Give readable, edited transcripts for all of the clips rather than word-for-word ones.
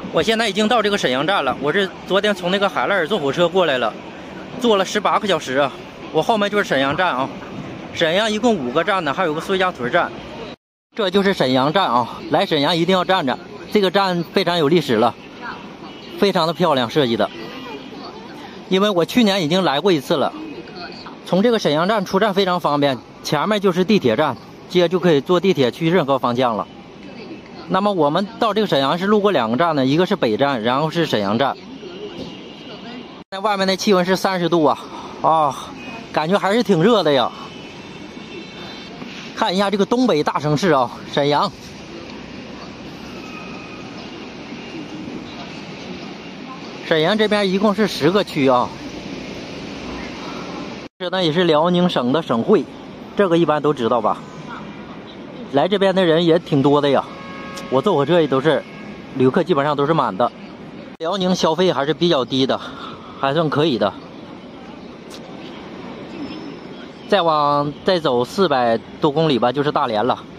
我现在已经到这个沈阳站了，我是昨天从那个海拉尔坐火车过来了，坐了18个小时啊。我后面就是沈阳站啊，沈阳一共5个站呢，还有个孙家屯站。这就是沈阳站啊，来沈阳一定要站着。这个站非常有历史了，非常的漂亮设计的。因为我去年已经来过一次了。从这个沈阳站出站非常方便，前面就是地铁站，接就可以坐地铁去任何方向了。那么我们到这个沈阳是路过2个站呢，一个是北站，然后是沈阳站。在外面的气温是30度啊，感觉还是挺热的呀。看一下这个东北大城市啊，沈阳。沈阳这边一共是10个区啊。这呢也是辽宁省的省会，这个一般都知道吧？来这边的人也挺多的呀。我坐火车也都是，旅客基本上都是满的。辽宁消费还是比较低的，还算可以的。再走400多公里吧，就是大连了。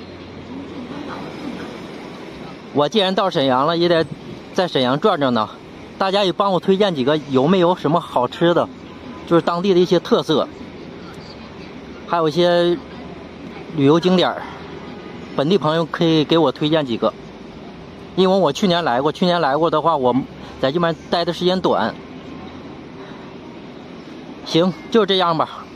我既然到沈阳了，也得在沈阳转转呢。大家也帮我推荐几个有没有什么好吃的，就是当地的一些特色，还有一些旅游景点。本地朋友可以给我推荐几个，因为我去年来过的话，我在这边待的时间短。行，就这样吧。